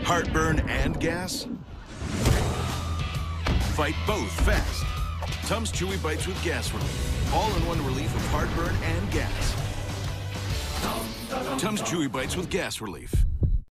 Heartburn and gas? Fight both fast. Tums Chewy Bites with gas relief. All-in-one relief of heartburn and gas. Tums Chewy Bites with gas relief.